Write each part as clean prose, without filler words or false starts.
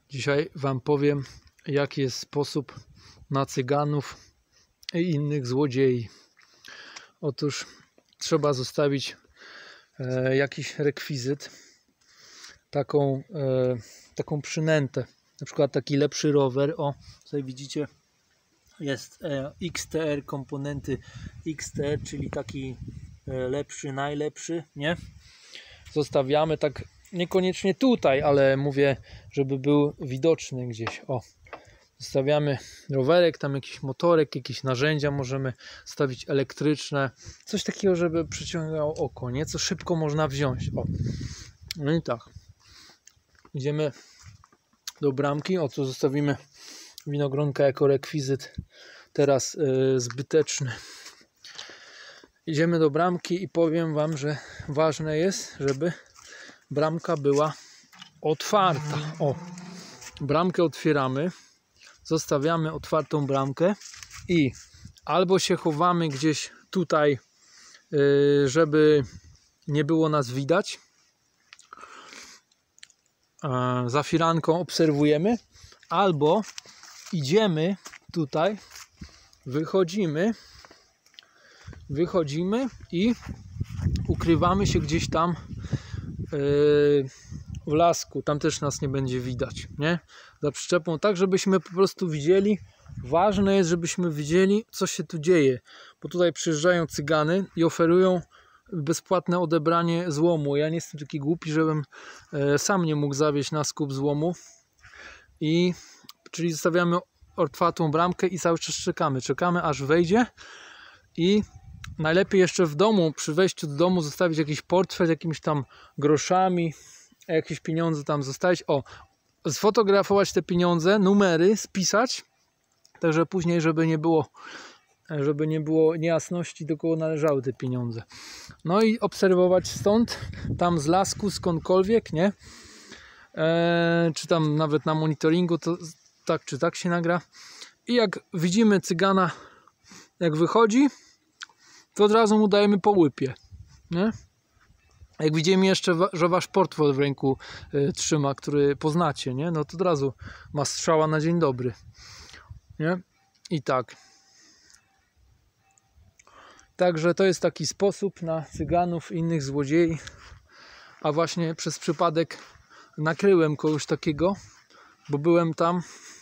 Dzisiaj Wam powiem, jaki jest sposób na cyganów i innych złodziei. Otóż trzeba zostawić jakiś rekwizyt, taką przynętę, na przykład taki lepszy rower. O, tutaj widzicie, jest XTR, komponenty XTR, czyli taki lepszy, najlepszy, nie? Zostawiamy tak niekoniecznie tutaj, ale mówię, żeby był widoczny gdzieś. O, zostawiamy rowerek, tam jakiś motorek, jakieś narzędzia możemy stawić elektryczne, coś takiego, żeby przyciągało oko, nie? Co szybko można wziąć. O, no i tak, idziemy do bramki. O, tu zostawimy winogronka jako rekwizyt teraz zbyteczny. Idziemy do bramki i powiem Wam, że ważne jest, żeby bramka była otwarta. O, bramkę otwieramy, zostawiamy otwartą bramkę i albo się chowamy gdzieś tutaj, żeby nie było nas widać, za firanką obserwujemy, albo idziemy tutaj, wychodzimy i ukrywamy się gdzieś tam w lasku. Tam też nas nie będzie widać, nie? Za przyczepą, tak żebyśmy po prostu widzieli. Ważne jest, żebyśmy widzieli, co się tu dzieje, bo tutaj przyjeżdżają cygany i oferują bezpłatne odebranie złomu. Ja nie jestem taki głupi, żebym sam nie mógł zawieźć na skup złomu. Czyli zostawiamy otwartą bramkę i cały czas czekamy aż wejdzie. I najlepiej jeszcze w domu, przy wejściu do domu zostawić jakiś portfel z jakimiś tam groszami, jakieś pieniądze tam zostawić. O, sfotografować te pieniądze, numery, spisać, także później, żeby nie było niejasności, do kogo należały te pieniądze. No i obserwować stąd, tam z lasku, skądkolwiek, nie? Czy tam nawet na monitoringu, to tak czy tak się nagra. I jak widzimy cygana, jak wychodzi, to od razu mu dajemy po łypie, nie? Jak widzimy jeszcze, że wasz portfel w ręku trzyma, który poznacie, nie? No to od razu ma strzała na dzień dobry, nie? I tak. Także to jest taki sposób na cyganów i innych złodziei. A właśnie przez przypadek nakryłem kogoś takiego, bo byłem tam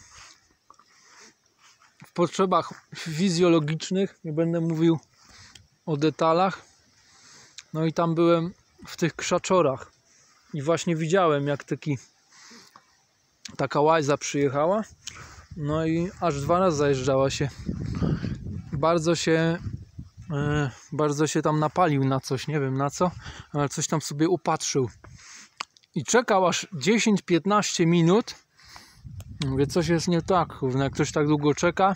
w potrzebach fizjologicznych, nie będę mówił o detalach. No i tam byłem w tych krzaczorach i właśnie widziałem, jak taka łajza przyjechała, no i aż 2 razy zajeżdżała się. Bardzo się tam napalił na coś, nie wiem na co, ale coś tam sobie upatrzył i czekał aż 10-15 minut. Mówię, coś jest nie tak, jak ktoś tak długo czeka,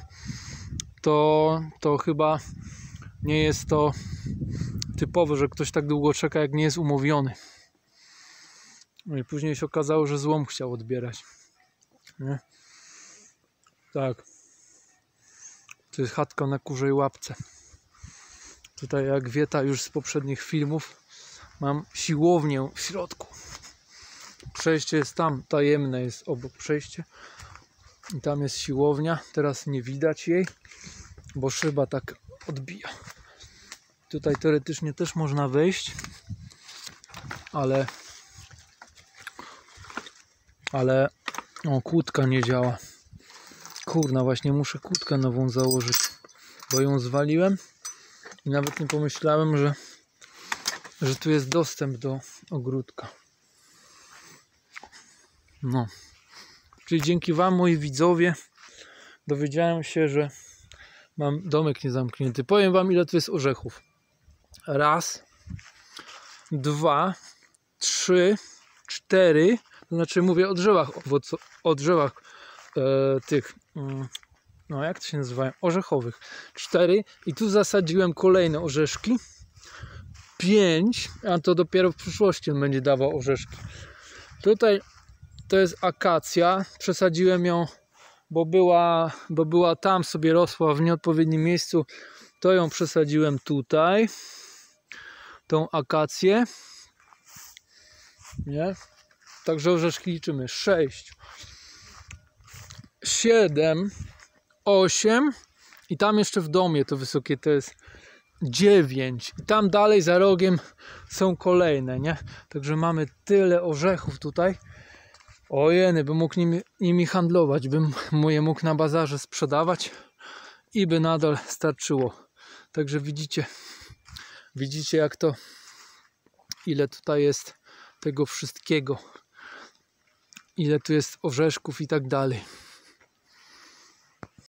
to chyba nie jest to typowe, że ktoś tak długo czeka, jak nie jest umówiony. No i później się okazało, że złom chciał odbierać, nie? Tak. To jest chatka na kurzej łapce. Tutaj, jak wieta już z poprzednich filmów, mam siłownię w środku. Przejście jest tam, tajemne jest obok przejście. I tam jest siłownia. Teraz nie widać jej, bo szyba tak odbija. Tutaj teoretycznie też można wejść, ale kłódka nie działa. Kurna, właśnie muszę kłódkę nową założyć, bo ją zwaliłem i nawet nie pomyślałem, że tu jest dostęp do ogródka. No, czyli dzięki Wam, moi widzowie, dowiedziałem się, że mam domek niezamknięty. Powiem Wam, ile tu jest orzechów. 1, 2, 3, 4, to znaczy mówię o drzewach tych, no jak to się nazywają, orzechowych. 4 i tu zasadziłem kolejne orzeszki. 5, a to dopiero w przyszłości on będzie dawał orzeszki. Tutaj to jest akacja, przesadziłem ją, bo była tam, sobie rosła w nieodpowiednim miejscu, to ją przesadziłem tutaj, tą akację, nie? Także orzeszki liczymy 6, 7, 8 i tam jeszcze w domie to wysokie to jest 9 i tam dalej za rogiem są kolejne, nie? Także mamy tyle orzechów tutaj. Ojeny, bym mógł nimi handlować, bym je mógł na bazarze sprzedawać i by nadal starczyło. Także widzicie jak to, ile tutaj jest tego wszystkiego, ile tu jest orzeszków i tak dalej.